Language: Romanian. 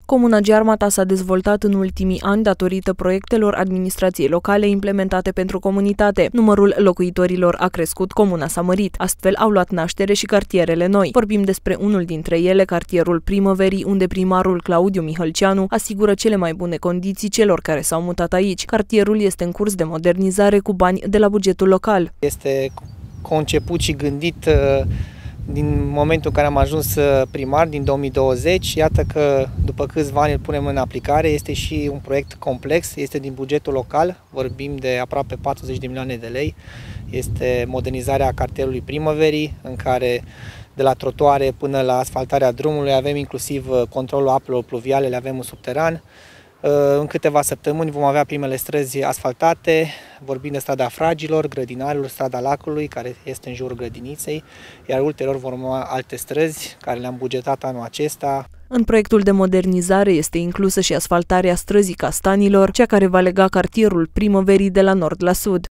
Comuna Gearmata s-a dezvoltat în ultimii ani datorită proiectelor administrației locale implementate pentru comunitate. Numărul locuitorilor a crescut, comuna s-a mărit. Astfel au luat naștere și cartierele noi. Vorbim despre unul dintre ele, cartierul Primăverii, unde primarul Claudiu Mihălceanu asigură cele mai bune condiții celor care s-au mutat aici. Cartierul este în curs de modernizare cu bani de la bugetul local. Este conceput și gândit din momentul în care am ajuns primar, din 2020, iată că după câțiva ani îl punem în aplicare. Este și un proiect complex, este din bugetul local, vorbim de aproape 40 de milioane de lei. Este modernizarea cartierului Primăverii, în care de la trotuare până la asfaltarea drumului avem inclusiv controlul apelor pluviale, le avem în subteran. În câteva săptămâni vom avea primele străzi asfaltate, vorbim de strada Fragilor, Grădinarilor, strada Lacului, care este în jurul grădiniței, iar ulterior vor urma alte străzi care le-am bugetat anul acesta. În proiectul de modernizare este inclusă și asfaltarea străzii Castanilor, cea care va lega cartierul Primăverii de la nord la sud.